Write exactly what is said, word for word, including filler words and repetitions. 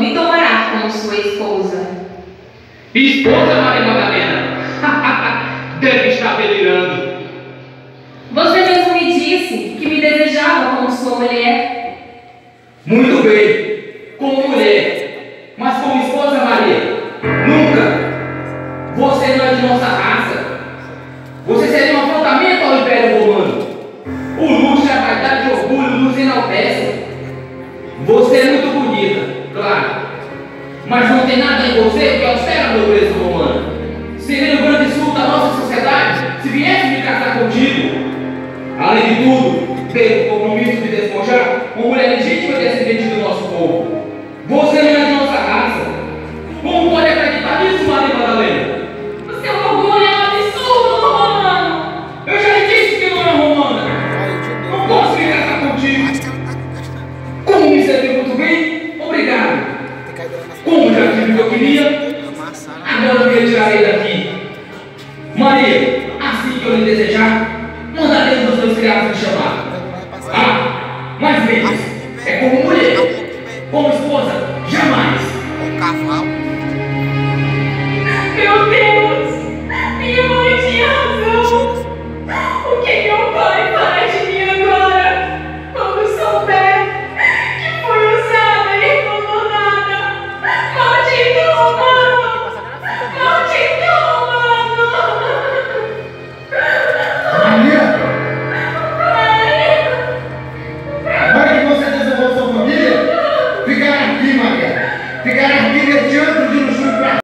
me tomará como sua esposa. Esposa, Maria Madalena? Deve estar delirando. Você mesmo me disse que me desejava como sua mulher. Muito bem, como mulher, mas como esposa, Maria, nunca. Você não é de nossa raça. Você seria um afrontamento ao Império Romano. O luxo e a vaidade e orgulho nos enaltecem. Você é muito bonita, claro, mas não tem nada em você que altera a nobreza romana. Seria um grande insulto à nossa sociedade se viesse me casar contigo. Além de tudo, tenho o compromisso de despojar uma mulher legítima e descendente do nosso povo. Você não é de nossa raça. Como pode acreditar nisso, Maria Madalena? O seu orgulho é um absurdo, romano. Eu já lhe disse que não é romana. Não posso me casar contigo. Como me serviu muito bem, obrigado. Como já tive o que eu queria, agora me retirarei daqui. Maria, assim que eu lhe desejar, mandarei um dos meus criados me chamar. Ah, mas veja, é como mulher, como esposa, jamais. Um cavalo. Meu Deus, minha mãe tinha razão. O que meu pai fará de mim agora, quando souber que fui usada e abandonada? Maldito romano! Maldito romano! Maria! Agora que você desejou sua família, ficará aqui, Maria. Ficará aqui neste antro de